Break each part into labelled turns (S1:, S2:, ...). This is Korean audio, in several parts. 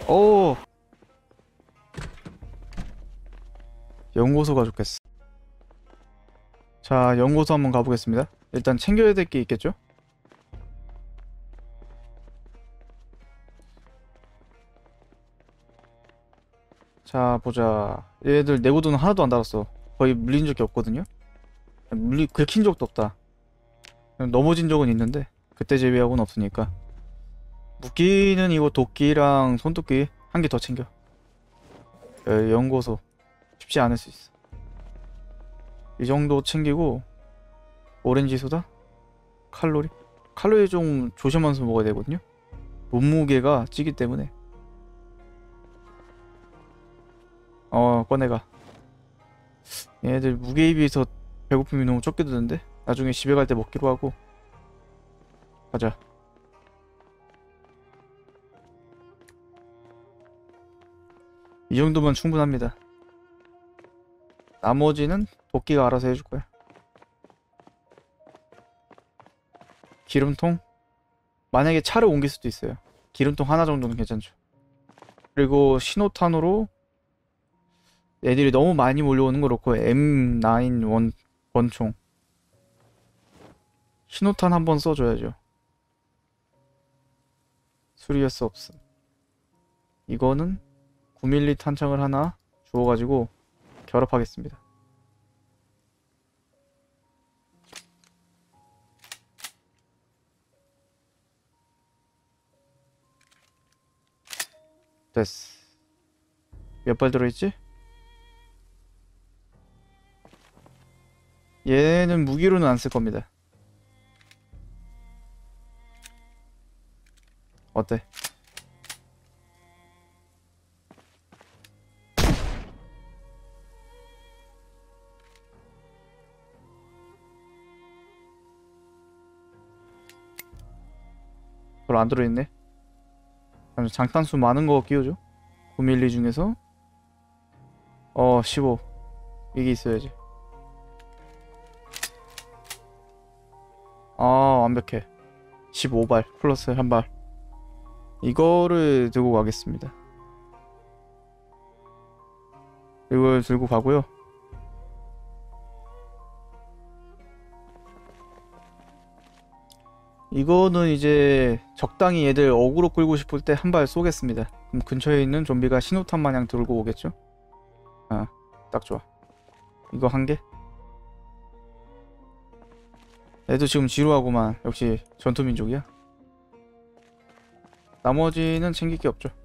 S1: 오, 연구소가 좋겠어. 자, 연구소 한번 가보겠습니다. 일단 챙겨야 될 게 있겠죠? 자, 보자. 얘들 내구도는 하나도 안 달았어. 거의 물린 적이 없거든요? 긁힌 적도 없다. 넘어진 적은 있는데 그때 제외하고는 없으니까. 무기는 이거 도끼랑 손도끼 한 개 더 챙겨. 연구소 쉽지 않을 수 있어. 이 정도 챙기고 오렌지 소다? 칼로리 좀 조심하면서 먹어야 되거든요. 몸무게가 찌기 때문에. 꺼내가. 얘네들 무게에 비해서 배고픔이 너무 적게 드는데 나중에 집에 갈 때 먹기로 하고. 가자. 이 정도면 충분합니다. 나머지는 도끼가 알아서 해줄 거야. 기름통? 만약에 차를 옮길 수도 있어요. 기름통 하나 정도는 괜찮죠. 그리고 신호탄으로 애들이 너무 많이 몰려오는 거 그렇고 M9 원총 신호탄 한번 써줘야죠. 수리할 수 없음. 이거는 9mm 탄창을 하나 주워가지고 결합하겠습니다. 됐어. 몇 발 들어있지? 얘는 무기로는 안 쓸 겁니다. 어때? 별로 안 들어있네. 그럼 장탄수 많은 거 끼워줘. 9mm 중에서 15 이게 있어야지. 완벽해. 15발 플러스 1발. 이거를 들고 가겠습니다. 이걸 들고 가고요. 이거는 이제 적당히 얘들 어그로 끌고 싶을 때 한 발 쏘겠습니다. 그럼 근처에 있는 좀비가 신호탄 마냥 들고 오겠죠? 딱 좋아. 이거 한 개? 얘도 지금 지루하구만. 역시 전투민족이야. 나머지는 챙길 게 없죠.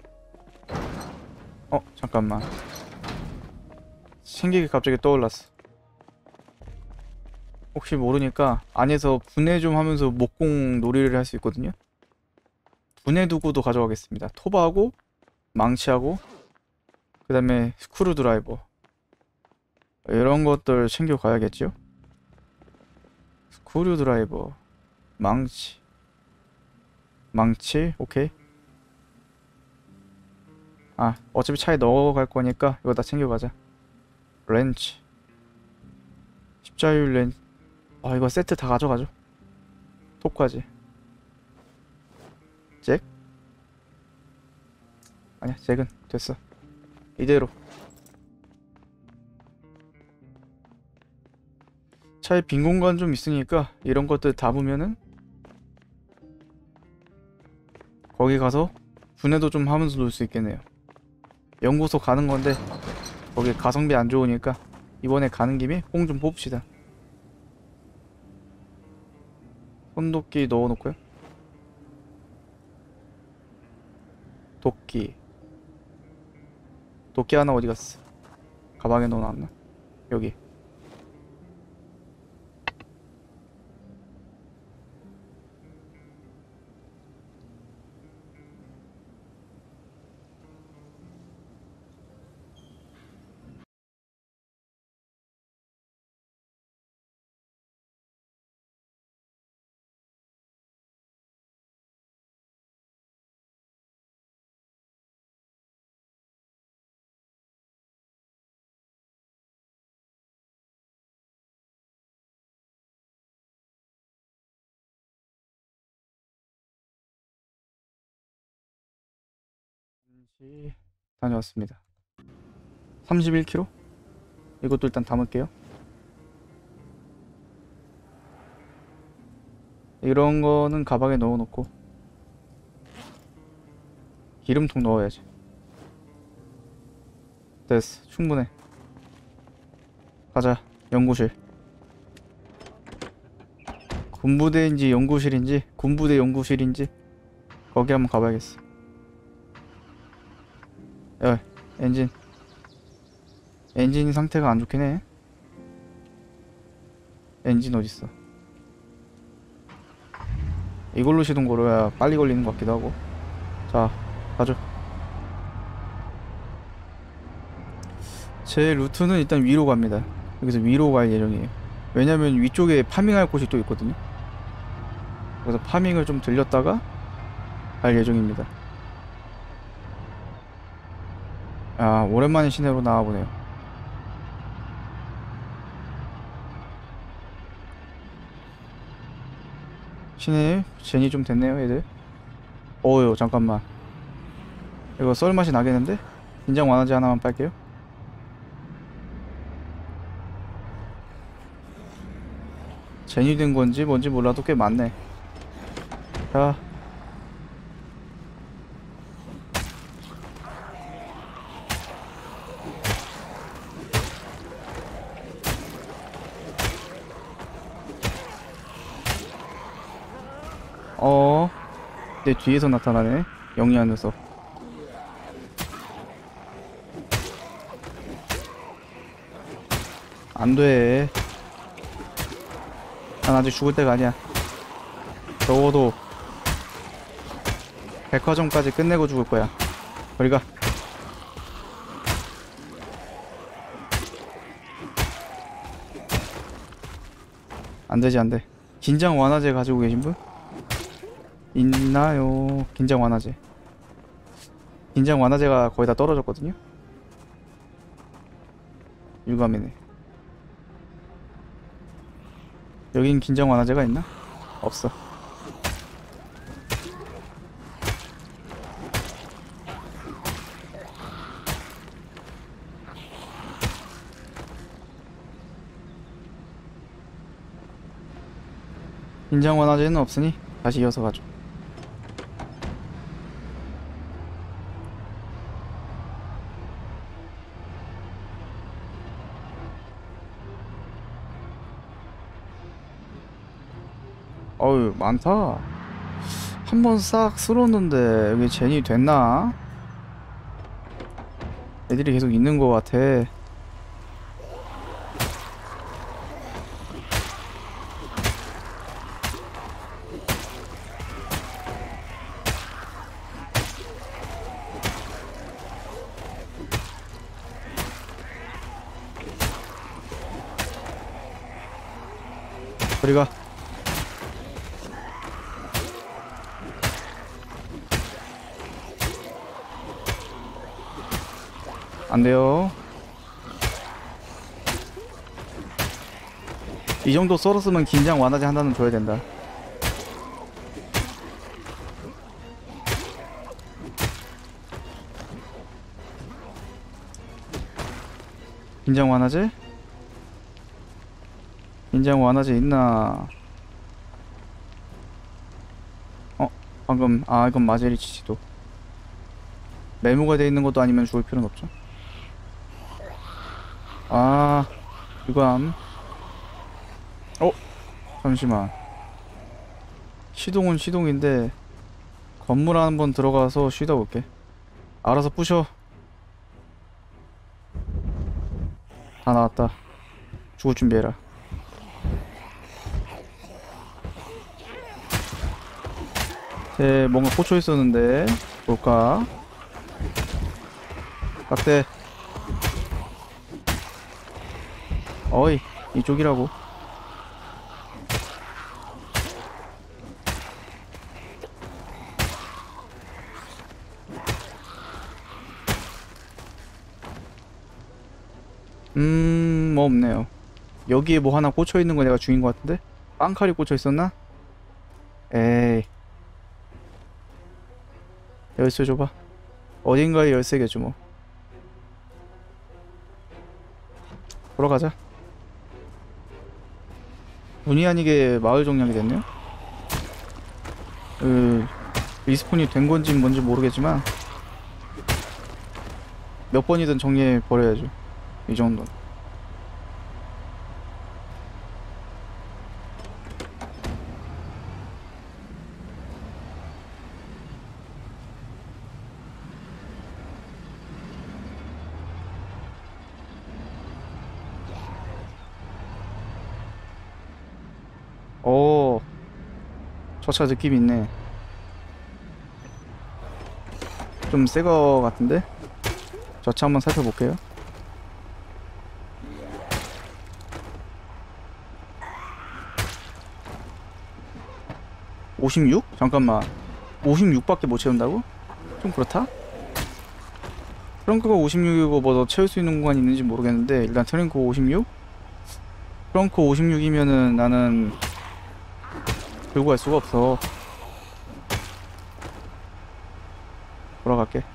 S1: 잠깐만. 챙길 게 갑자기 떠올랐어. 혹시 모르니까 안에서 분해 좀 하면서 목공 놀이를 할 수 있거든요. 분해 도구도 가져가겠습니다. 토바하고 망치하고 그 다음에 스크루 드라이버 이런 것들 챙겨 가야겠죠. 스크류 드라이버, 망치, 오케이. 어차피 차에 넣어갈 거니까 이거 다 챙겨가자. 렌치, 십자율 렌치. 이거 세트 다 가져가죠. 톱까지. 잭? 아니야, 잭은 됐어. 이대로. 차에 빈 공간 좀 있으니까 이런 것들 담으면은 거기 가서 분해도 좀 하면서 놀 수 있겠네요. 연구소 가는 건데 거기 가성비 안 좋으니까 이번에 가는 김에 뽕 좀 뽑읍시다. 손도끼 넣어놓고요. 도끼 하나 어디 갔어? 가방에 넣어놨나? 여기. 잠시 다녀왔습니다. 31km? 이것도 일단 담을게요. 이런 거는 가방에 넣어놓고 기름통 넣어야지. 됐어, 충분해. 가자. 연구실. 군부대인지 연구실인지, 군부대 연구실인지 거기 한번 가봐야겠어. 야, 엔진 상태가 안 좋긴 해. 엔진 어딨어? 이걸로 시동 걸어야 빨리 걸리는 것 같기도 하고. 자, 가죠. 제 루트는 일단 위로 갑니다. 여기서 위로 갈 예정이에요. 왜냐면 위쪽에 파밍할 곳이 또 있거든요. 그래서 파밍을 좀 들렸다가 갈 예정입니다. 아, 오랜만에 시내로 나와보네요. 시내 젠이 좀 됐네요, 애들. 어휴, 잠깐만. 이거 썰맛이 나겠는데? 긴장 완화제 하나만 빨게요. 젠이 된 건지 뭔지 몰라도 꽤 많네. 자. 내 뒤에서 나타나네. 영리한 녀석. 안돼. 난 아직 죽을 때가 아니야. 적어도 백화점까지 끝내고 죽을 거야. 저리 가. 안되지, 안돼. 긴장 완화제 가지고 계신 분? 있나요? 긴장 완화제. 긴장 완화제가 거의 다 떨어졌거든요. 유감이네. 여긴 긴장 완화제가 있나? 없어. 긴장 완화제는 없으니 다시 이어서 가죠. 어휴, 많다. 한번 싹 쓸었는데 여기 젠이 됐나? 애들이 계속 있는 것 같아. 저리가. 안돼요. 이 정도 썰었으면 긴장 완화제 한다는 줘야 된다. 긴장 완화제? 긴장 완화제 있나? 방금, 이건 마제리치 지도. 메모가 돼 있는 것도 아니면 죽을 필요는 없죠. 유감. 잠시만. 시동은 시동인데 건물 한번 들어가서 쉬다 올게. 알아서 부셔. 다 나왔다. 죽을 준비해라. 뭔가 꽂혀 있었는데 볼까? 딱대. 어이, 이쪽이라고. 뭐 없네요. 여기에 뭐 하나 꽂혀 있는 거 내가 죽인 것 같은데? 빵칼이 꽂혀 있었나? 에이. 열쇠 줘봐. 어딘가에 열쇠겠죠 뭐. 돌아가자. 본의 아니게 마을 정량이 됐네요. 리스폰이 된 건지 뭔지 모르겠지만 몇 번이든 정리해 버려야죠. 이 정도는. 오, 저 차 느낌 있네. 좀 새 거 같은데? 저 차 한번 살펴볼게요. 56? 잠깐만. 56밖에 못 채운다고? 좀 그렇다? 트렁크가 56이고 뭐 더 채울 수 있는 공간이 있는지 모르겠는데 일단 트렁크 56? 트렁크 56이면은 나는 들고 갈 수가 없어. 돌아갈게.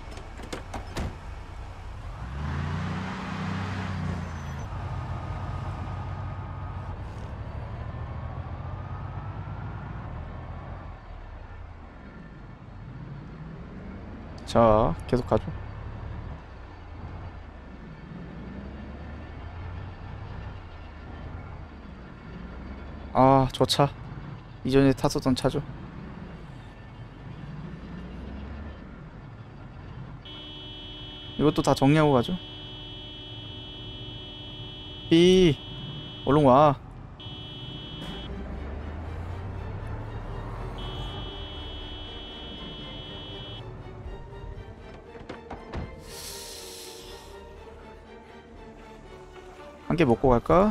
S1: 자, 계속 가죠. 아, 저 차. 이전에 탔었던 차죠. 이것도 다 정리하고 가죠. 삐, 얼른 와. 한 개 먹고 갈까?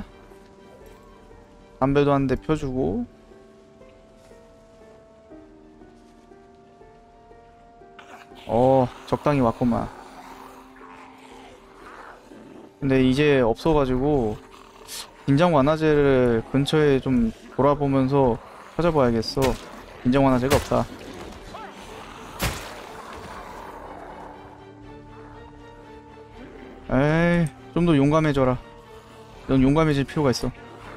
S1: 담배도 한 대 펴주고. 적당히 왔구만. 근데 이제 없어가지고 긴장 완화제를 근처에 좀 돌아보면서 찾아봐야겠어. 긴장 완화제가 없다. 에이, 좀 더 용감해져라. 넌 용감해질 필요가 있어.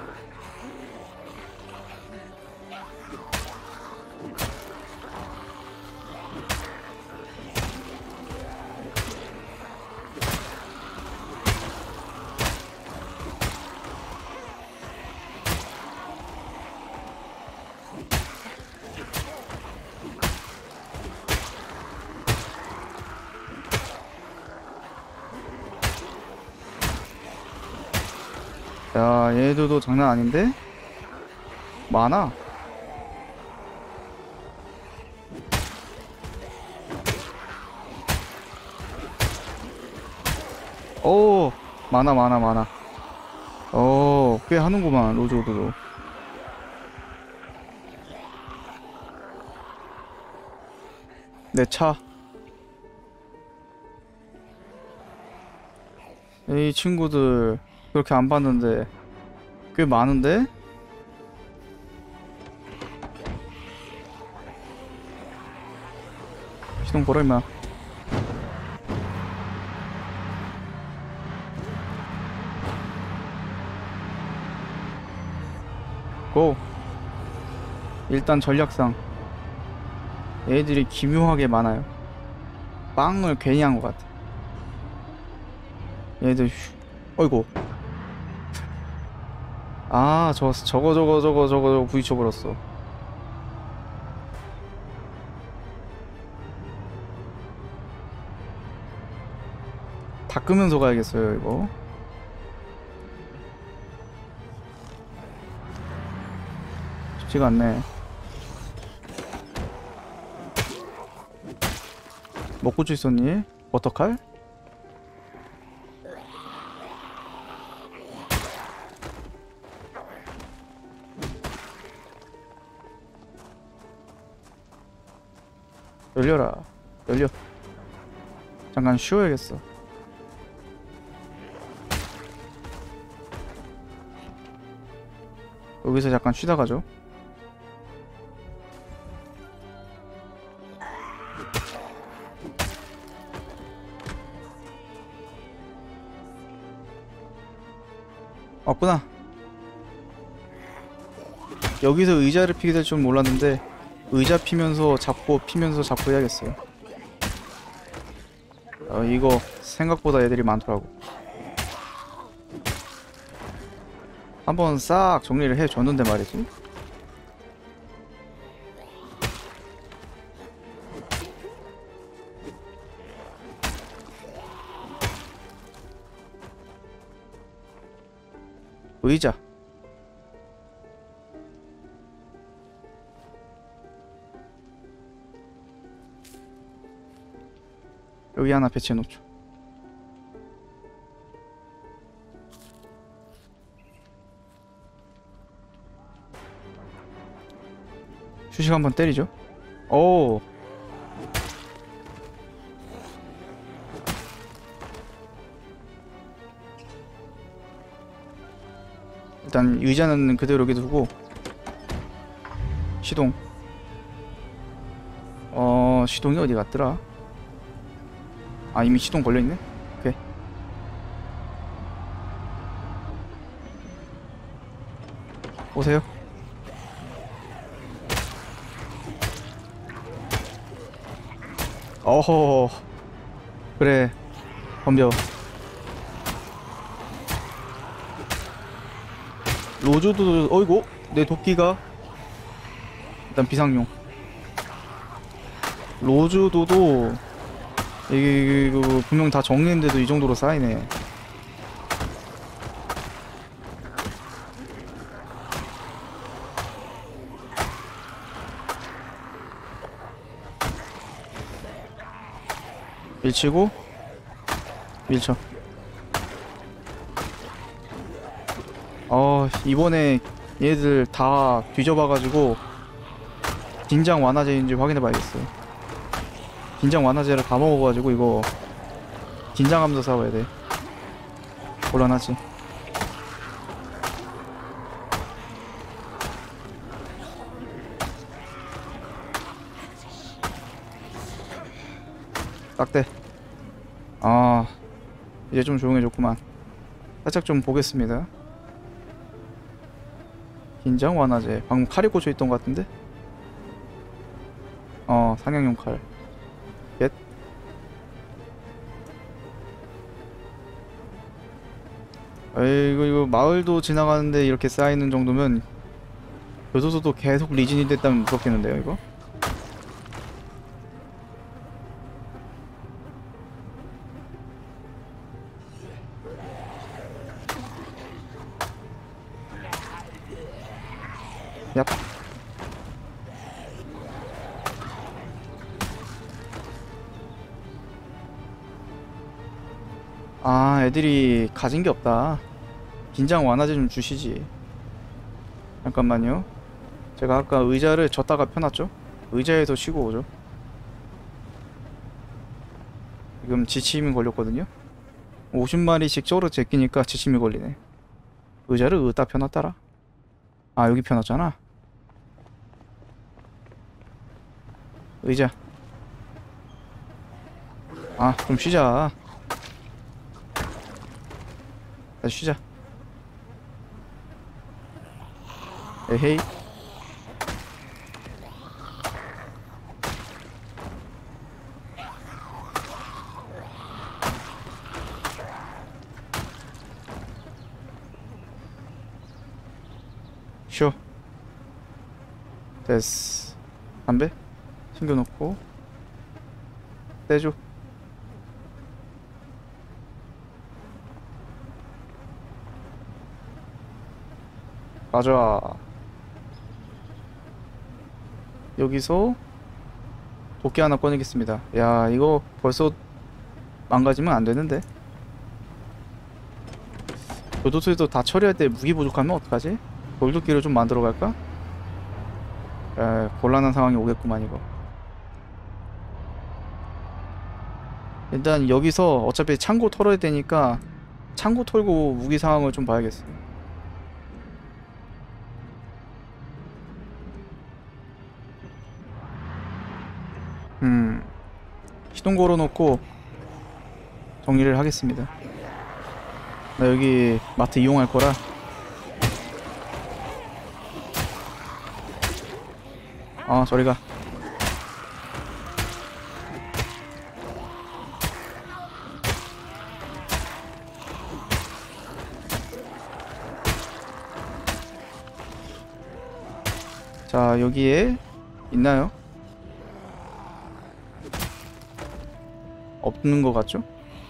S1: 야, 얘들도 장난 아닌데? 많아. 오, 많아, 많아, 많아. 꽤 하는구만, 로즈우드도. 내 차. 이 친구들 그렇게 안 봤는데 꽤 많은데? 시동 걸어 임마. 고! 일단 전략상 애들이 기묘하게 많아요. 빵을 괜히 한 것 같아. 얘들 어이구. 아, 저거 부딪혀버렸어. 닦으면서 가야겠어요 이거. 쉽지가 않네. 먹고 있었니? 버터칼? 열려라. 열려. 잠깐 쉬어야겠어. 여기서 잠깐 쉬다 가죠. 왔구나. 여기서 의자를 피게 될 줄 몰랐는데 의자 피면서 잡고 피면서 잡고 해야겠어요. 이거 생각보다 애들이 많더라고. 한번 싹 정리를 해줬는데 말이지. 의자. 여기 하나 배치해놓죠. 휴식 한번 때리죠. 오. 일단 의자는 그대로 여기 두고 시동. 시동이 어디 갔더라? 아, 이미 시동 걸려있네? 오케이. 오세요. 어허. 그래, 덤벼. 로즈도, 어이구, 내 도끼가. 일단 비상용. 로즈도도 이게 분명 다 정리했는데도 이 정도로 쌓이네. 밀치고 밀쳐. 이번에 얘들 다 뒤져봐가지고 긴장 완화제인지 확인해봐야겠어요. 긴장 완화제를 다 먹어가지고 이거 긴장하면서 싸워야 돼. 곤란하지. 딱대. 이제 좀 조용해졌구만. 살짝 좀 보겠습니다. 긴장 완화제. 방금 칼이 꽂혀있던 것 같은데? 사냥용 칼. 겟. 이거 마을도 지나가는데 이렇게 쌓이는 정도면 교도소도 계속 리진이 됐다면 무섭겠는데요, 이거? 얍. 애들이 가진 게 없다. 긴장 완화제 좀 주시지. 잠깐만요. 제가 아까 의자를 졌다가 펴놨죠? 의자에서 쉬고 오죠. 지금 지침이 걸렸거든요. 50마리씩 쪼르 제끼니까 지침이 걸리네. 의자를 어디다 펴놨더라? 여기 펴놨잖아. 의자. 좀 쉬자. 다시 쉬자. 에헤이. 쉬어. 됐어. 담배 챙겨놓고 떼줘. 가자. 여기서 도끼 하나 꺼내겠습니다. 야, 이거 벌써 망가지면 안 되는데. 교도소에서 다 처리할 때 무기 부족하면 어떡하지? 돌도끼를 좀 만들어 갈까? 곤란한 상황이 오겠구만 이거. 일단 여기서 어차피 창고 털어야 되니까 창고 털고 무기 상황을 좀 봐야겠어요. 시동 걸어놓고 정리를 하겠습니다. 나 여기 마트 이용할 거라 저리가. 자, 여기에 있나요? 없는 것 같죠?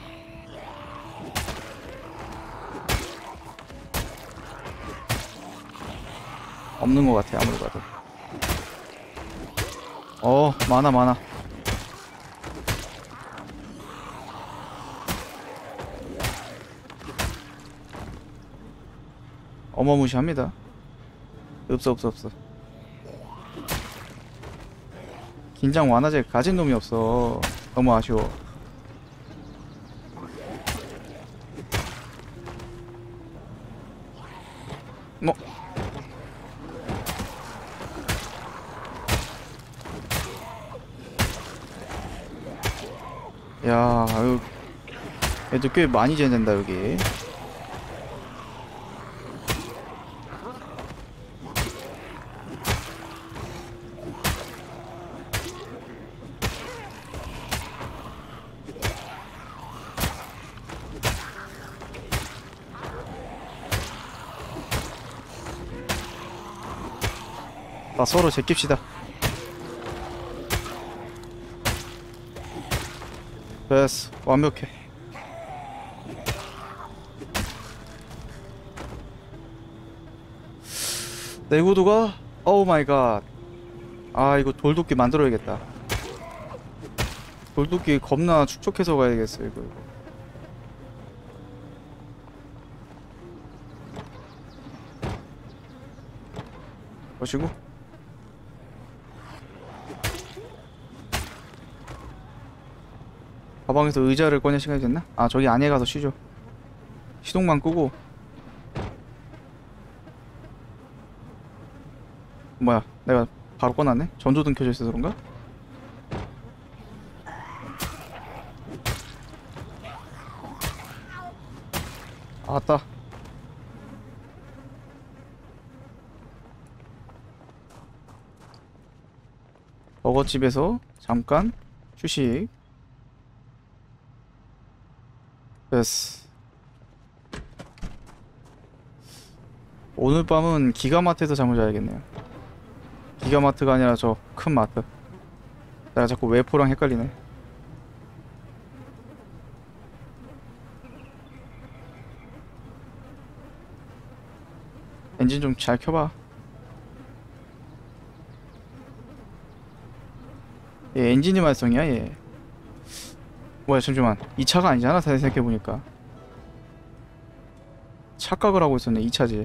S1: 없는 것 같아, 아무리 봐도. 많아. 어마무시합니다. 없어. 긴장 완화제 가진 놈이 없어. 너무 아쉬워. 뭐? 야, 애들 꽤 많이 젠된다 여기. 서로 제낍시다. 됐어, 완벽해. 내구도가 오우 마이 갓. 이거 돌도끼 만들어야겠다. 돌도끼 겁나 축적해서 가야겠어. 이거 보시고. 가방에서 의자를 꺼낼 시간이 됐나? 저기 안에 가서 쉬죠. 시동만 끄고. 뭐야, 내가 바로 꺼놨네? 전조등 켜져 있어서 그런가? 아따. 버거집에서 잠깐 휴식. 됐어. 오늘 밤은 기가마트에서 잠을 자야겠네요. 기가마트가 아니라 저 큰 마트. 내가 자꾸 웨포랑 헷갈리네. 엔진 좀 잘 켜봐. 얘 엔진이 말썽이야 얘. 뭐야, 잠시만. 이 차가 아니잖아, 다시 생각해보니까. 착각을 하고 있었네. 이 차지.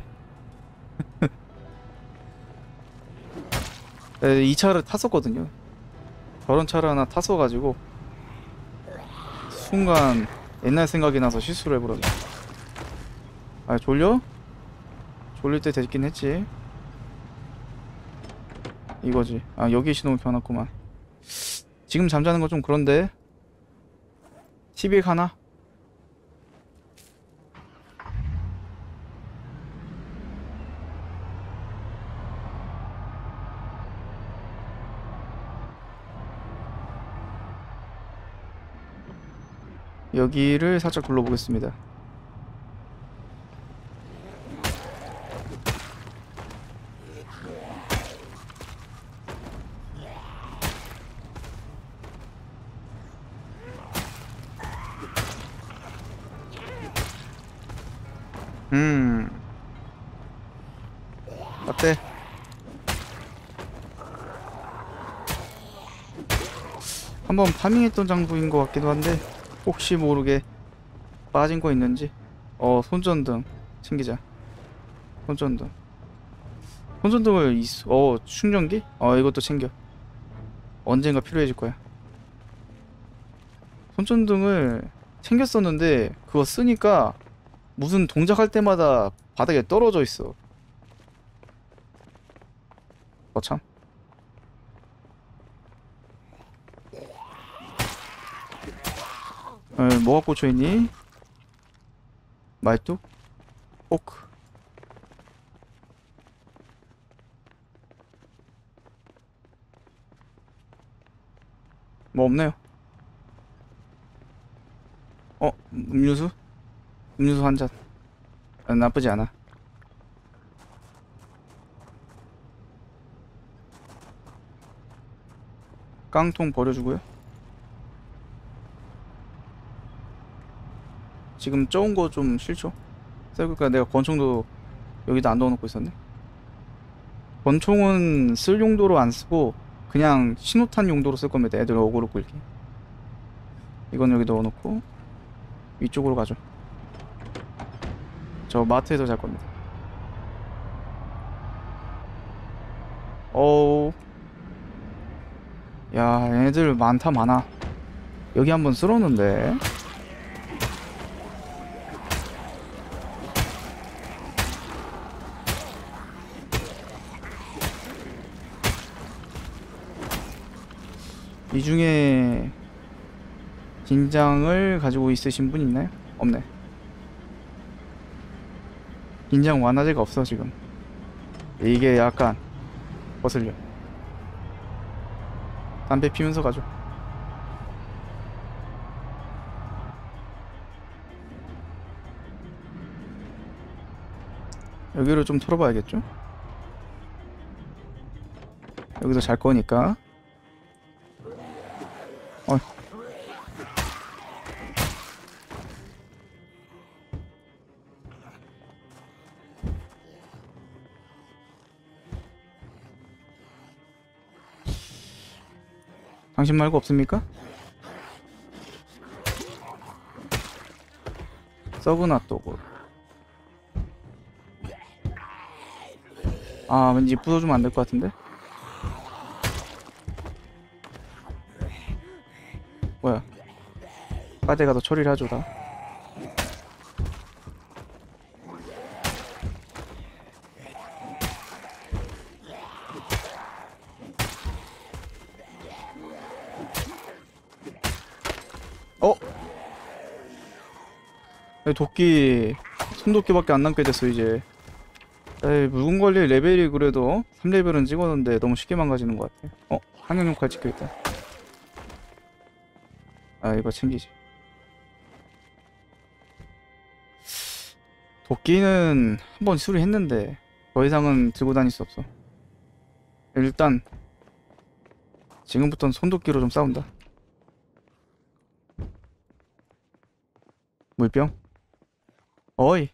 S1: 이 차를 탔었거든요. 저런 차를 하나 탔어가지고 순간 옛날 생각이 나서 실수를 해버렸네. 졸려? 졸릴 때 됐긴 했지. 이거지. 여기에 신호를 켜놨구만. 지금 잠자는 건 좀 그런데. TV에 가나? 여기를 살짝 둘러보겠습니다. 어때? 한번 파밍했던 장소인 것 같기도 한데 혹시 모르게 빠진 거 있는지. 손전등 챙기자. 손전등을 충전기? 이것도 챙겨. 언젠가 필요해질 거야. 손전등을 챙겼었는데 그거 쓰니까 무슨 동작할 때마다 바닥에 떨어져 있어. 참. 뭐가 꽂혀있니? 말뚝? 포크. 뭐 없네요. 음료수? 음료수 한 잔. 나쁘지 않아. 깡통 버려주고요. 지금 적은 거 좀 싫죠? 그러니까 내가 권총도 여기다 안 넣어놓고 있었네. 권총은 쓸 용도로 안 쓰고 그냥 신호탄 용도로 쓸 겁니다. 애들 어그로 끌기. 이건 여기 넣어놓고 위쪽으로 가죠. 저 마트에서 잘 겁니다. 어우, 야, 애들 많다 많아. 여기 한번 쓸었는데. 이 중에 긴장을 가지고 있으신 분 있나요? 없네. 긴장 완화제가 없어 지금. 이게 약간 거슬려. 담배 피면서 가죠. 여기를 좀 털어봐야겠죠? 여기서 잘 거니까. 어. 당신 말고 없습니까? 썩은 핫도그. 아, 왠지 부숴주면 안 될 것 같은데? 뭐야? 빠데가 더 처리를 하죠, 다. 도끼, 손도끼밖에 안 남게 됐어, 이제. 에이, 물건 관리 레벨이 그래도 3레벨은 찍었는데 너무 쉽게 망가지는 것 같아. 항영용 칼 찍혀있다. 아, 이거 챙기지. 도끼는 한번 수리했는데 더 이상은 들고 다닐 수 없어. 일단 지금부터는 손도끼로 좀 싸운다. 물병? 어이.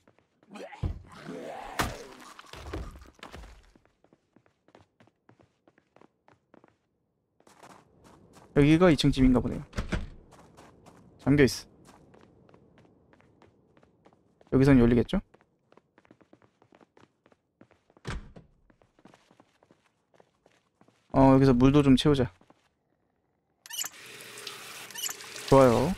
S1: 여기가 2층 집인가 보네요. 잠겨있어. 여기선 열리겠죠? 여기서 물도 좀 채우자. 좋아요.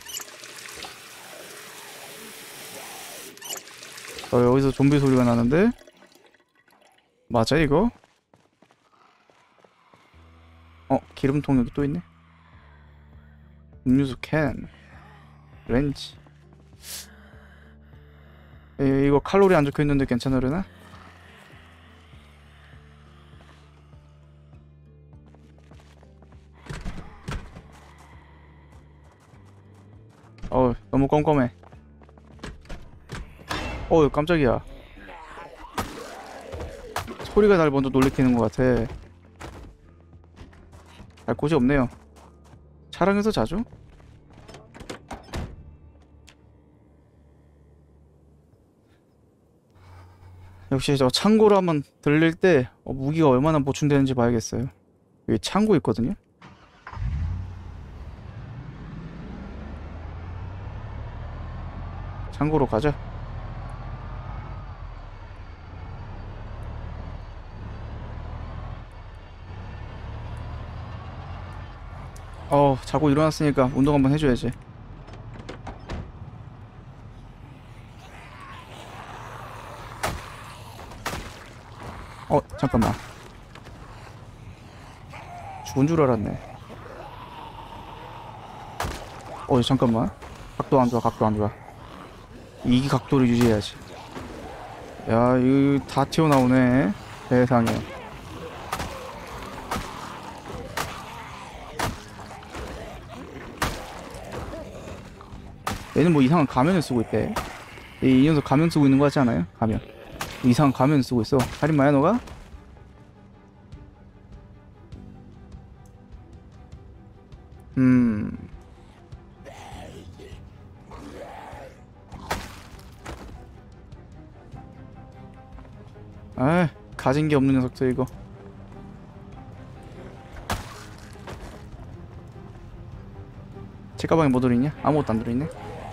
S1: 여기서 좀비 소리가 나는데? 맞아 이거? 기름통 여기 또 있네. 음료수 캔 렌치. 이거 칼로리 안 적혀있는데 괜찮으려나? 너무 껌껌해. 깜짝이야. 소리가 날 먼저 놀래키는 것 같아. 갈 곳이 없네요. 차량에서 자죠? 역시 저 창고로 한번 들릴 때 무기가 얼마나 보충되는지 봐야겠어요. 여기 창고 있거든요. 창고로 가자. 자고 일어났으니까 운동 한번 해줘야지. 잠깐만. 죽은 줄 알았네. 잠깐만. 각도 안 좋아, 각도 안 좋아. 이 각도를 유지해야지. 야, 이거 다 튀어나오네. 세상에. 얘는 뭐 이상한 가면을 쓰고 있대. 이 녀석 가면 쓰고 있는 거 같지 않아요? 가면. 이상한 가면 쓰고 있어. 살인마야 너가? 음. 아, 가진 게 없는 녀석들 이거. 책가방에 뭐 들어있냐? 아무것도 안 들어있네.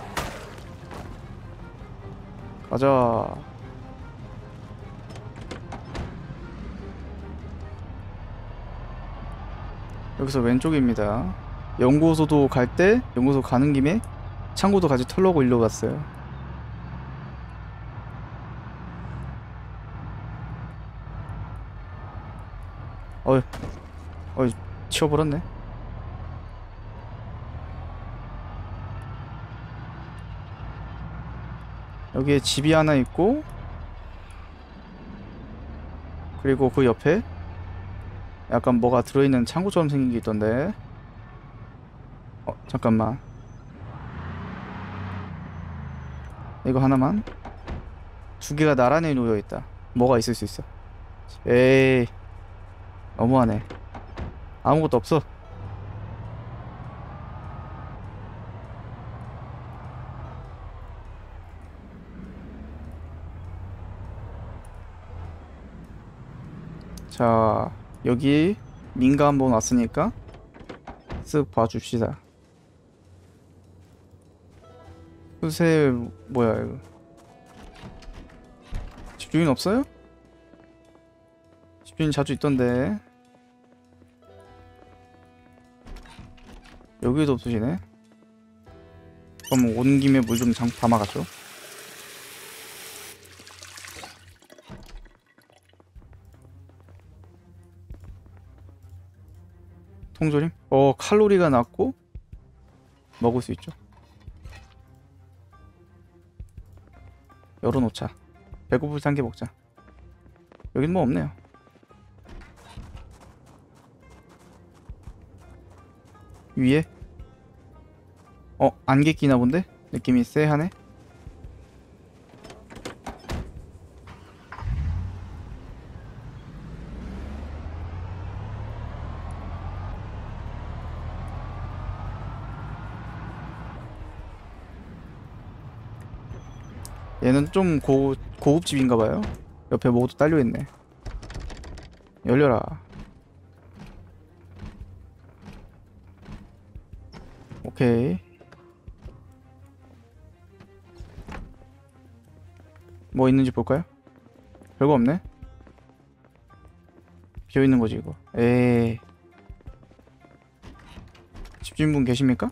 S1: 가자. 여기서 왼쪽입니다. 연구소도 갈 때 연구소 가는 김에 창고도 같이 털려고 일로 갔어요. 어이, 어이, 치워버렸네. 여기에 집이 하나 있고, 그리고 그 옆에 약간 뭐가 들어있는 창고처럼 생긴 게 있던데. 잠깐만. 이거 하나만. 두 개가 나란히 놓여있다. 뭐가 있을 수 있어. 에이, 너무하네. 아무것도 없어. 자, 여기 민가 한번 왔으니까 쓱 봐줍시다. 수세 뭐야 이거. 집주인 없어요? 집주인 자주 있던데. 여기도 없으시네. 그럼 온 김에 물 좀 담아가죠. 통조림? 칼로리가 낮고 먹을 수 있죠. 열어놓자. 배고플 때 한 개 먹자. 여긴 뭐 없네요. 위에? 안개 끼나 본데? 느낌이 쎄하네? 얘는 좀 고급집인가봐요. 옆에 뭐도 딸려있네. 열려라. 오케이. 뭐 있는지 볼까요? 별거 없네. 비어있는 거지 이거. 에이. 집주인분 계십니까?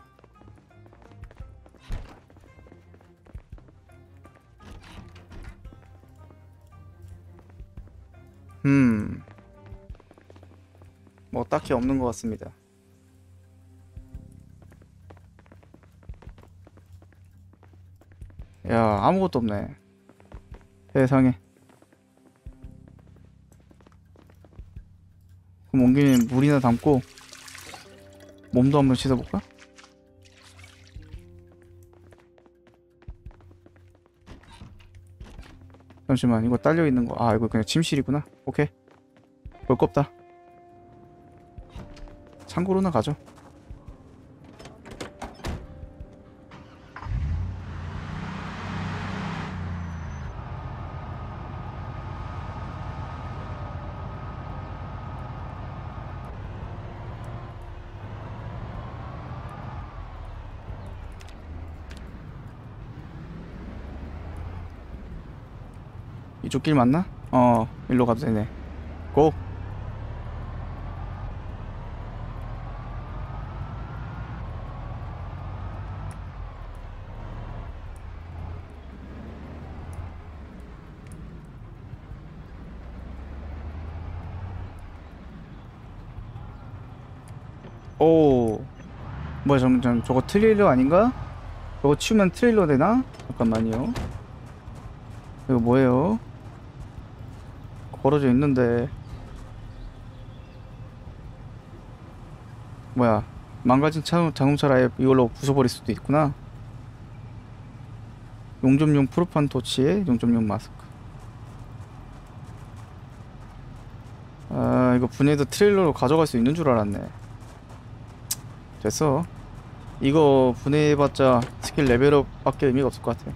S1: 뭐 딱히 없는 것 같습니다. 야, 아무것도 없네. 세상에. 그럼 온 김에 물이나 담고 몸도 한번 씻어볼까? 잠시만, 이거 딸려있는 거. 이거 그냥 침실이구나. 오케이. 볼 거 없다. 창고로나 가죠. 이쪽 길 맞나? 일로 가도 되네. 고! 오, 뭐야, 저거 트레일러 아닌가? 저거 치우면 트레일러 되나? 잠깐만요. 이거 뭐예요? 걸어져 있는데. 뭐야, 망가진 자동차를 아예 이걸로 부숴버릴 수도 있구나. 용접용 프로판 토치에 용접용 마스크. 아, 이거 분해도 트레일러로 가져갈 수 있는 줄 알았네. 됐어. 이거 분해해봤자 스킬 레벨업 밖에 의미가 없을 것 같아.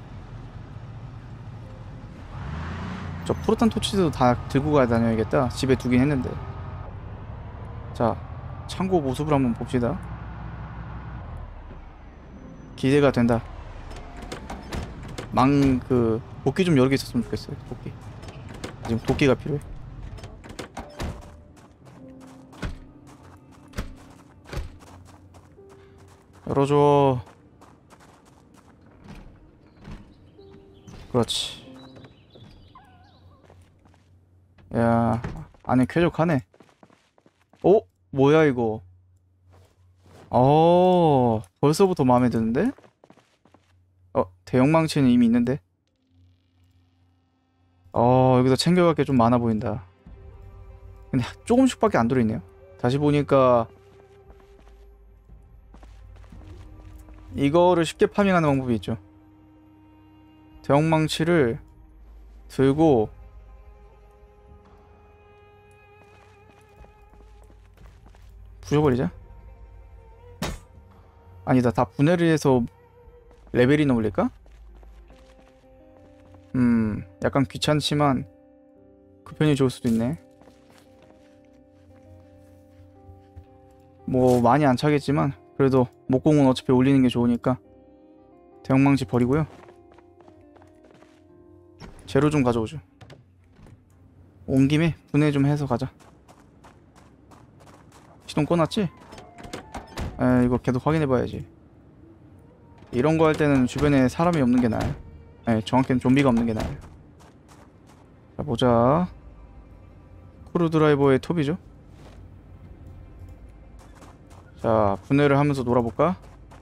S1: 저 프로탄 토치도 다 들고 가야 다녀야겠다. 집에 두긴 했는데. 자, 창고 모습을 한번 봅시다. 기대가 된다. 도끼 좀 여러 개 있었으면 좋겠어요. 도끼. 지금 도끼가 필요해. 열어줘. 그렇지. 야, 안에 쾌적하네. 어? 뭐야 이거? 벌써부터 마음에 드는데? 대형망치는 이미 있는데? 여기서 챙겨갈 게 좀 많아 보인다. 근데 조금씩밖에 안 들어있네요. 다시 보니까 이거를 쉽게 파밍하는 방법이 있죠. 대형망치를 들고 부셔버리자. 아니다, 다 분해를 해서 레벨이나 올릴까? 약간 귀찮지만 그 편이 좋을 수도 있네. 뭐 많이 안 차겠지만 그래도 목공은 어차피 올리는 게 좋으니까 대형망치 버리고요. 재료 좀 가져오죠. 온 김에 분해 좀 해서 가자. 시동 꺼놨지? 이거 계속 확인해봐야지. 이런 거 할 때는 주변에 사람이 없는 게 나아요. 정확히는 좀비가 없는 게 나아요. 자, 보자. 크루드라이버의 톱이죠. 자, 분해를 하면서 놀아볼까?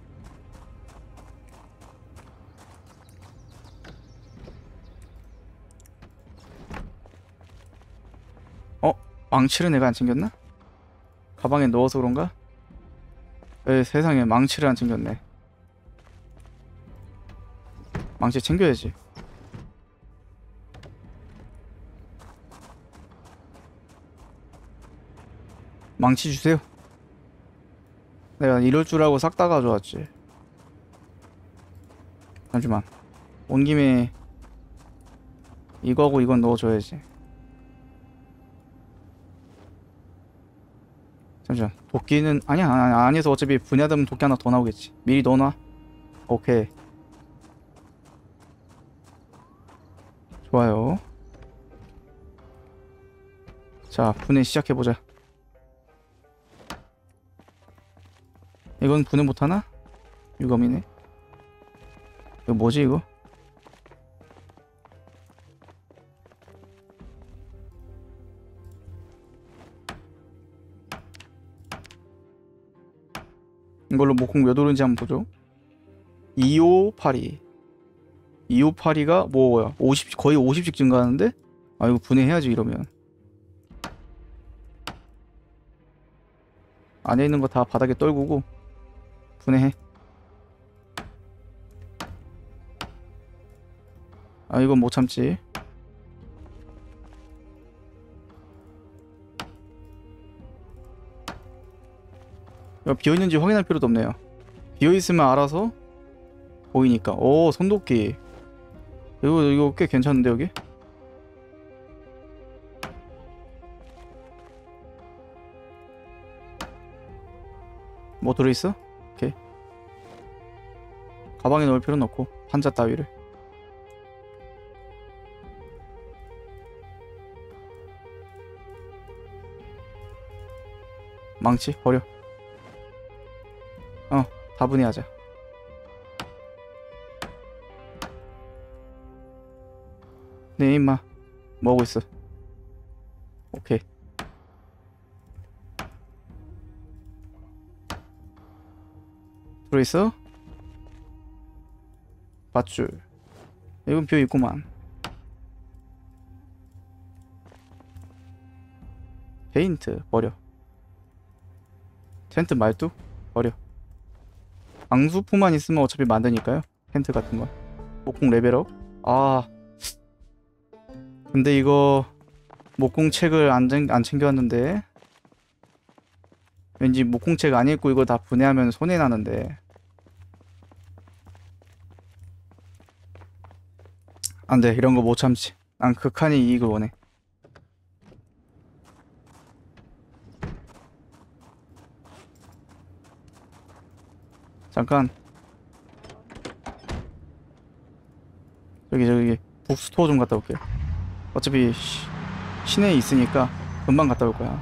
S1: 망치를 내가 안 챙겼나? 가방에 넣어서 그런가? 세상에, 망치를 안 챙겼네. 망치 챙겨야지. 망치 주세요. 내가 이럴 줄 알고 싹 다 가져왔지. 잠시만. 온 김에 이거하고 이건 넣어줘야지. 잠시만. 도끼는 아니야. 안에서 어차피 분야되면 도끼 하나 더 나오겠지. 미리 넣어놔. 오케이. 좋아요. 자, 분해 시작해보자. 이건 분해 못하나? 유검이네. 이거 뭐지 이거? 이걸로 목공 몇 오른지 한번 보죠. 2582 2582가 뭐야, 50, 거의 50씩 증가하는데? 아, 이거 분해해야지. 이러면 안에 있는 거 다 바닥에 떨구고 분해해. 아, 이건 못 참지. 비어있는지 확인할 필요도 없네요. 비어있으면 알아서 보이니까. 오, 손도끼. 이거 꽤 괜찮은데 여기? 뭐 들어있어? 오케이. 가방에 넣을 필요는 없고 판자 따위를. 망치 버려. 다 분해하자. 네, 임마. 뭐하고 있어? 오케이. 들어있어? 밧줄. 이건 비어있구만. 페인트 버려. 텐트 말뚝 버려. 방수포만 있으면 어차피 만드니까요. 텐트 같은 거. 목공 레벨업. 아 근데 이거 목공책을 안 챙겨왔는데 왠지 목공책 안 읽고 이거 다 분해하면 손해나는데 안돼 이런 거 못 참지. 난 극한의 이익을 원해. 잠깐 저기 북스토어 좀 갔다 올게요. 어차피 시내에 있으니까 금방 갔다 올 거야.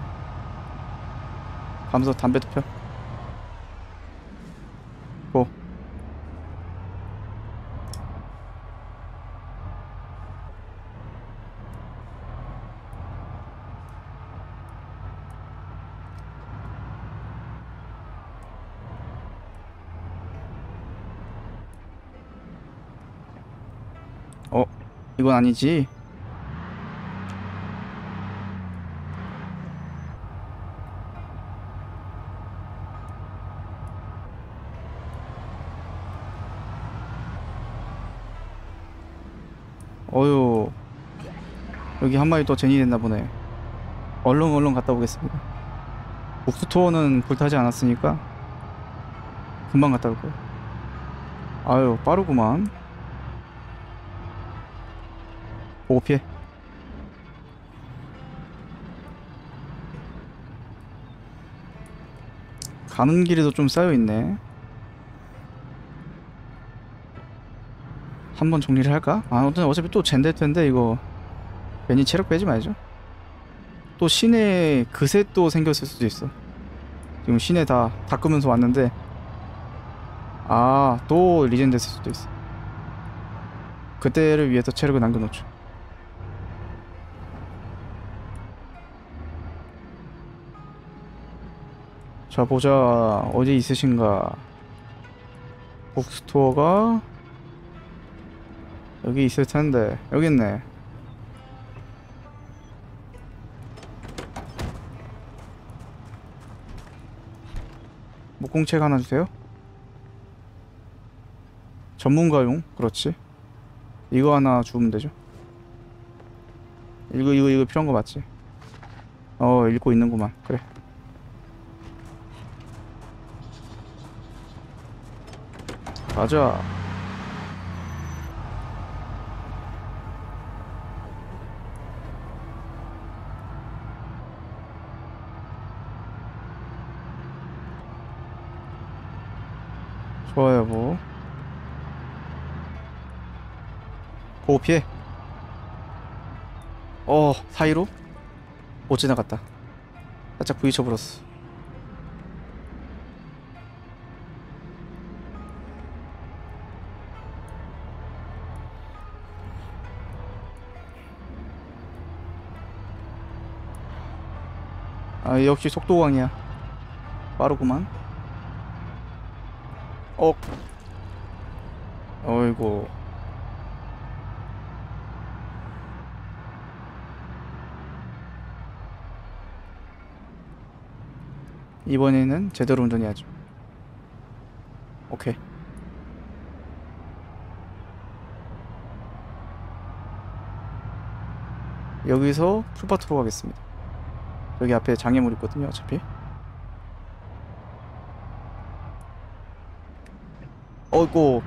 S1: 가면서 담배도 펴. 고. 이건 아니지. 어휴 여기 한 마리 또 제니 됐나 보네. 얼른 갔다 오겠습니다. 북스토어는 불타지 않았으니까 금방 갔다 올 거야. 아유 빠르구만. 보고 피해. 가는 길에도 좀 쌓여있네. 한번 정리를 할까? 아무튼 어차피 또 젠될 텐데 이거 괜히 체력 빼지 말죠. 또 시내에 그새 또 생겼을 수도 있어. 지금 시내 다 닦으면서 왔는데 또 리젠 됐을 수도 있어. 그때를 위해서 체력을 남겨놓죠. 자 보자 어디 있으신가. 북스토어가 여기 있을 텐데 여기 있네. 목공책 하나 주세요. 전문가용. 그렇지. 이거 하나 주면 되죠. 이거 필요한 거 맞지? 읽고 있는구만. 그래. 가자. 좋아요 뭐. 보고 피해. 사이로? 못 지나갔다. 살짝 부딪혀버렸어. 역시 속도광이야. 빠르구만. 어이구. 이번에는 제대로 운전해야죠. 오케이. 여기서 풀파트로 가겠습니다. 여기 앞에 장애물 있거든요 어차피. 어이구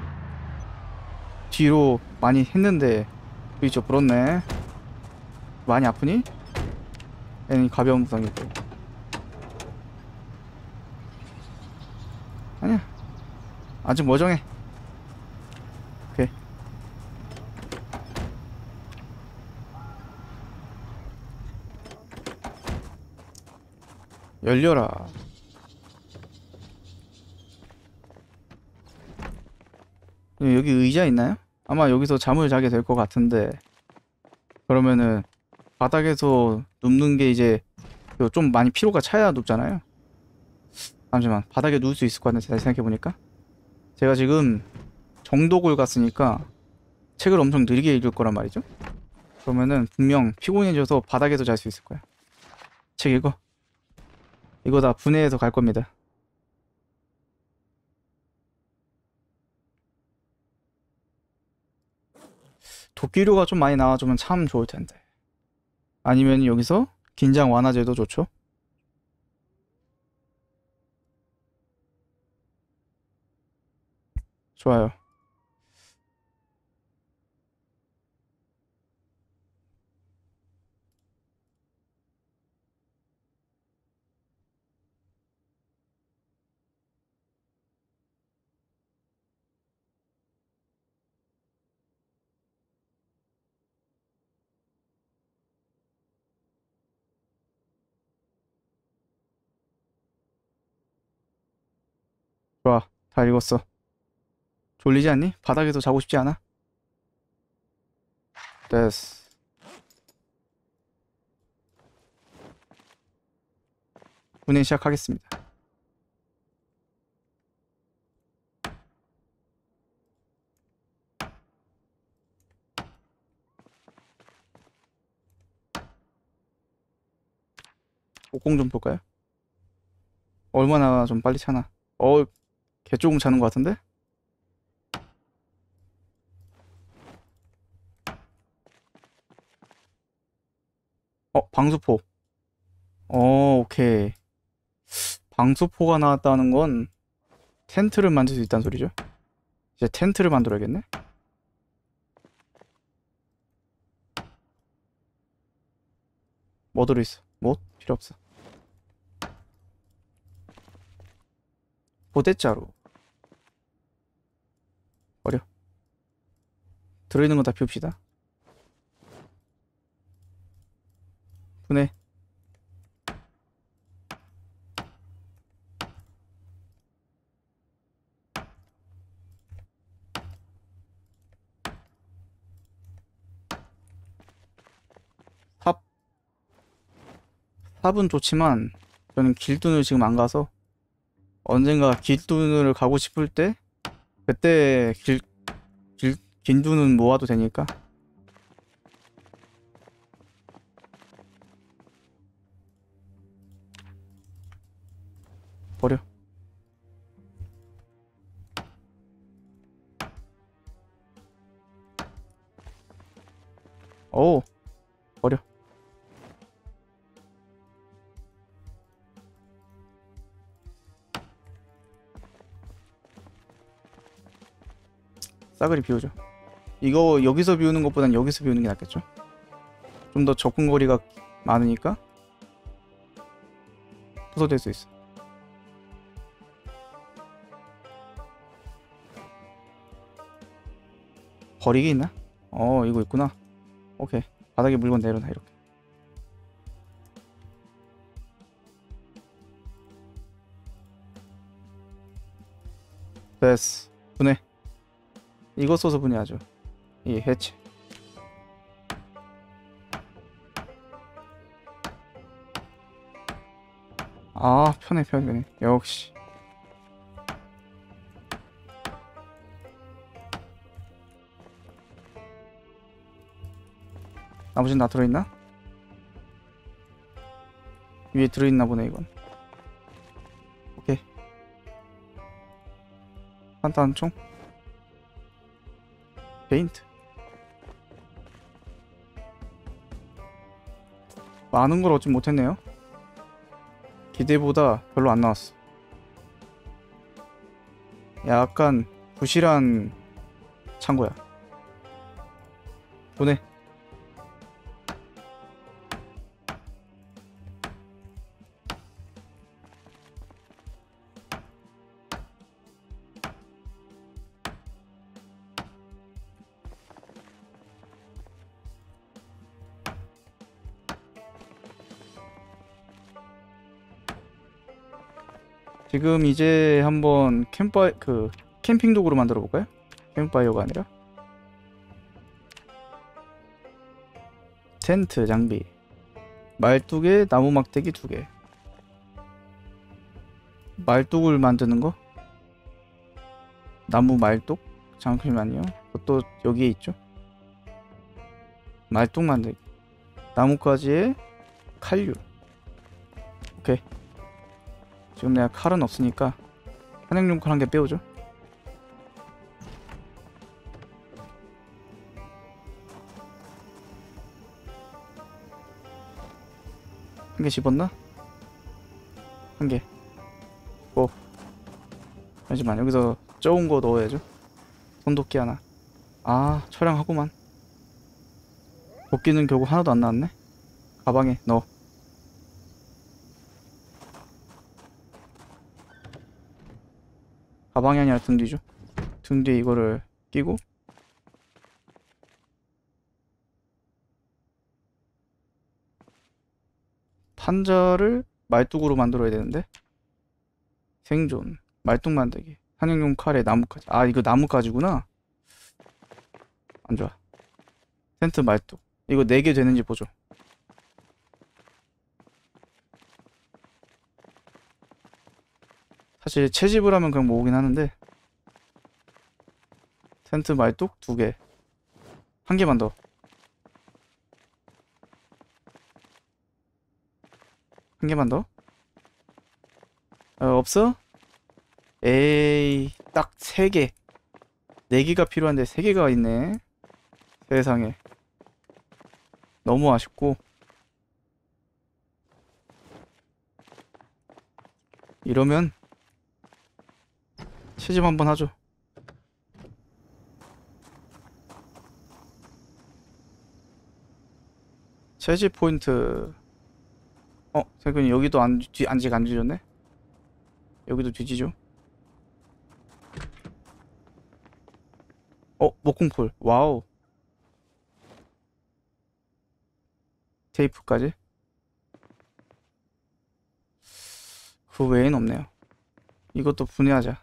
S1: 뒤로 많이 했는데 부딪혀 불었네. 많이 아프니? 얘는 가벼운 부상이고. 아니야 아직 멀쩡해. 오케이. 열려라. 여기 의자 있나요? 아마 여기서 잠을 자게 될 것 같은데 그러면은 바닥에서 눕는 게 이제 좀 많이 피로가 차야 눕잖아요. 잠시만 바닥에 누울 수 있을 것 같은데 다시 생각해보니까 제가 지금 정독을 갔으니까 책을 엄청 느리게 읽을 거란 말이죠. 그러면은 분명 피곤해져서 바닥에서 잘 수 있을 거야. 책 읽어. 이거 다 분해해서 갈 겁니다. 도끼류가 좀 많이 나와주면 참 좋을 텐데. 아니면 여기서 긴장 완화제도 좋죠. 좋아요. 좋아. 다 읽었어. 졸리지 않니? 바닥에서 자고 싶지 않아? 됐어. 운행 시작하겠습니다. 목공 좀 볼까요? 얼마나 좀 빨리 차나? 개 조금 차는 것 같은데? 방수포. 오케이. 방수포가 나왔다는 건 텐트를 만들 수 있다는 소리죠? 이제 텐트를 만들어야겠네? 뭐 들어있어? 뭐? 필요 없어. 포대자루. 버려. 들어있는 건 다 비웁시다. 분해. 삽. 삽은 좋지만 저는 길둔을 지금 안 가서 언젠가 길둔을 가고 싶을 때 그때 긴둔은 모아도 되니까. 버려. 오, 버려. 싸그리 비우죠. 이거 여기서 비우는 것보단 여기서 비우는 게 낫겠죠? 좀 더 접근거리가 많으니까 부서질 수 있어. 버리기 있나? 이거 있구나. 오케이. 바닥에 물건 내려놔 이렇게. 됐어. 분해. 이거 써서 분해하죠. 이 해체. 아, 편해. 역시. 나머지는 다 들어있나? 위에 들어있나 보네 이건. 오케이. 탄탄총. 페인트. 많은 걸 얻지 못했네요. 기대보다 별로 안 나왔어. 약간 부실한 창고야. 보내. 지금 이제 한번 캠핑 도구로 만들어 볼까요? 캠프파이어가 아니라 텐트 장비, 말뚝에 나무 막대기 2개. 말뚝을 만드는 거? 나무 말뚝? 잠시만요. 그것도 여기에 있죠. 말뚝 만들기. 나뭇가지에 칼류. 오케이. 지금 내가 칼은 없으니까 한약용 칼 1개 빼오죠. 한 개 집었나? 한 개. 오. 잠시만, 여기서 적은 거 넣어야죠. 손도끼 하나. 아, 처량하구만. 도끼는 결국 하나도 안 나왔네. 가방에 넣어. 가방이 아니라 등 뒤죠. 등 뒤에 이거를 끼고. 판자를 말뚝으로 만들어야 되는데. 생존, 말뚝 만들기, 사냥용 칼에 나뭇가지. 아, 이거 나뭇가지구나. 안 좋아. 텐트 말뚝. 이거 4개 되는지 보죠. 사실 채집을 하면 그냥 모으긴 하는데. 텐트 말뚝 2개. 한 개만 더. 한 개만 더. 없어? 에이, 딱 3개. 4개가 필요한데 3개가 있네. 세상에. 너무 아쉽고. 이러면 채집 한번 하죠. 채집 포인트. 생각해보니 여기도 아직 안 뒤졌네? 여기도 뒤지죠? 목공풀. 와우. 테이프까지. 그 외엔 없네요. 이것도 분해하자.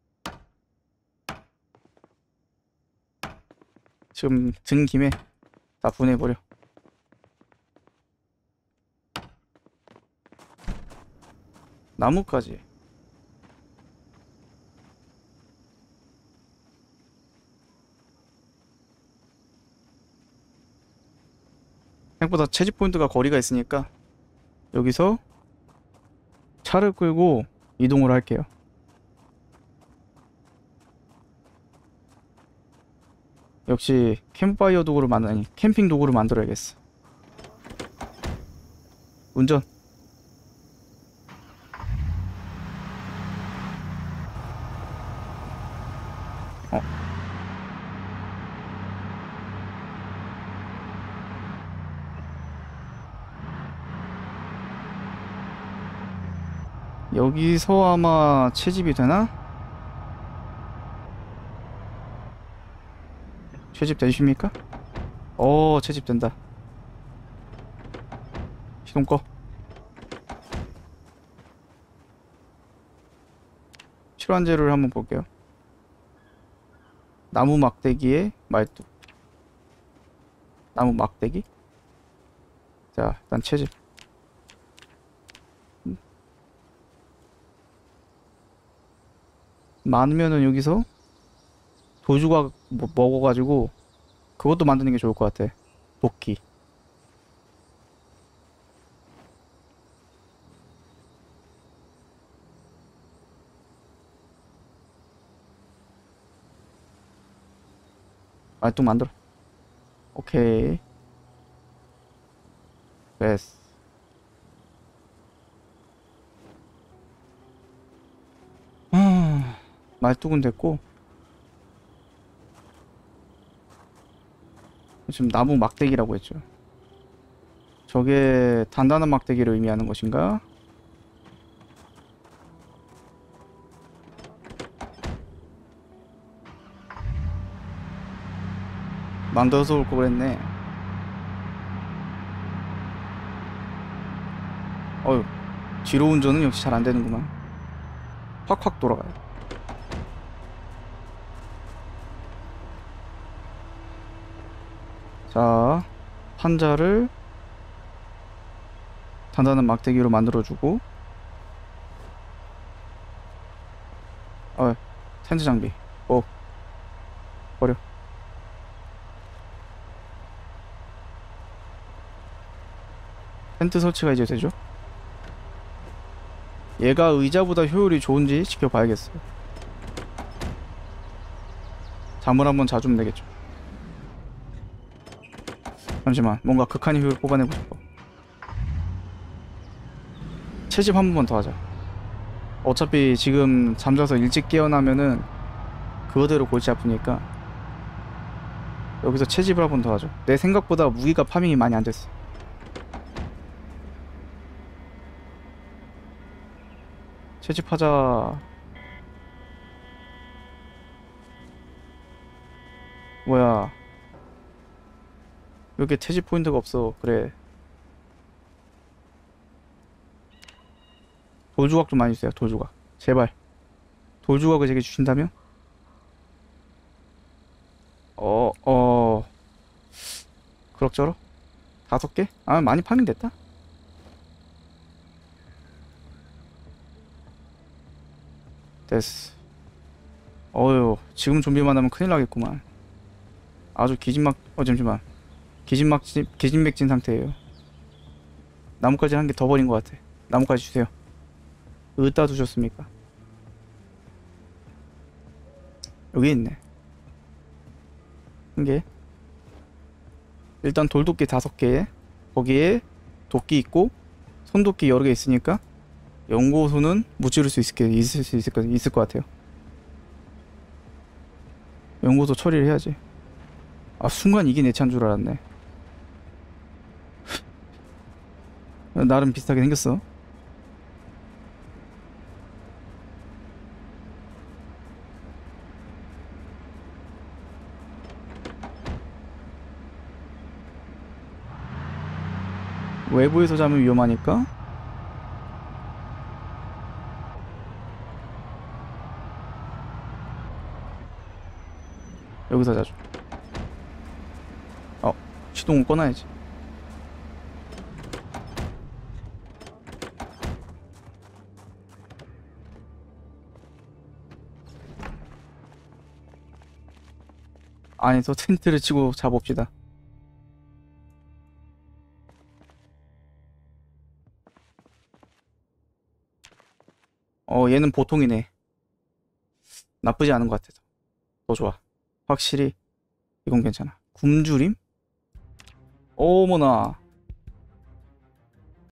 S1: 지금 든 김에 다 분해해버려. 나무까지. 생각보다 채집 포인트가 거리가 있으니까 여기서 차를 끌고 이동을 할게요. 역시 캠프파이어 도구를 아니 캠핑 도구를 만들어야겠어. 운전. 여기서 아마 채집이 되나? 채집 되십니까? 채집 된다. 시동 꺼. 실환제를 한번 볼게요. 나무 막대기에 말뚝. 나무 막대기? 자, 일단 채집. 많으면은 여기서 도주가 먹어가지고 그것도 만드는 게 좋을 것 같아. 도끼. 말뚝 만들어. 오케이. 됐어. 말뚝은 됐고 지금 나무 막대기라고 했죠. 저게 단단한 막대기를 의미하는 것인가? 만들어서 올 거 그랬네. 뒤로 운전은 역시 잘 안되는구만. 확확 돌아가요. 자, 판자를 단단한 막대기로 만들어주고 텐트 장비 버려. 텐트 설치가 이제 되죠. 얘가 의자보다 효율이 좋은지 지켜봐야겠어요. 잠을 한번 자주면 되겠죠. 잠시만, 뭔가 극한의 효율 뽑아내고 싶어. 채집 한 번만 더 하자. 어차피 지금 잠자서 일찍 깨어나면은 그거대로 골치 아프니까 여기서 채집을 한 번 더 하죠. 내 생각보다 무기가 파밍이 많이 안 됐어. 채집하자. 뭐야, 왜 이렇게 채집 포인트가 없어. 그래, 돌조각 좀 많이 주세요. 돌조각 제발. 돌조각을 제게 주신다면 그럭저럭 5개? 아, 많이 파밍 됐다. 됐어. 어휴, 지금 좀비만 하면 큰일 나겠구만. 아주 잠시만. 기진맥진 상태예요. 나뭇가지 한 개 더 버린 것 같아. 나뭇가지 주세요. 어디다 두셨습니까? 여기 있네. 한 개. 일단 돌도끼 5개. 거기에 도끼 있고 손도끼 여러 개 있으니까 연구소는 무찌를 수 있을 것 같아요. 연구소 처리를 해야지. 아, 순간 이게 내 차인 줄 알았네. 나름 비슷하게 생겼어. 외부에서 자면 위험하니까. 여기서 자죠. 시동을 꺼놔야지. 안에서 텐트를 치고 자봅시다. 얘는 보통이네. 나쁘지 않은 것 같아서 더 좋아. 확실히 이건 괜찮아. 굶주림? 어머나,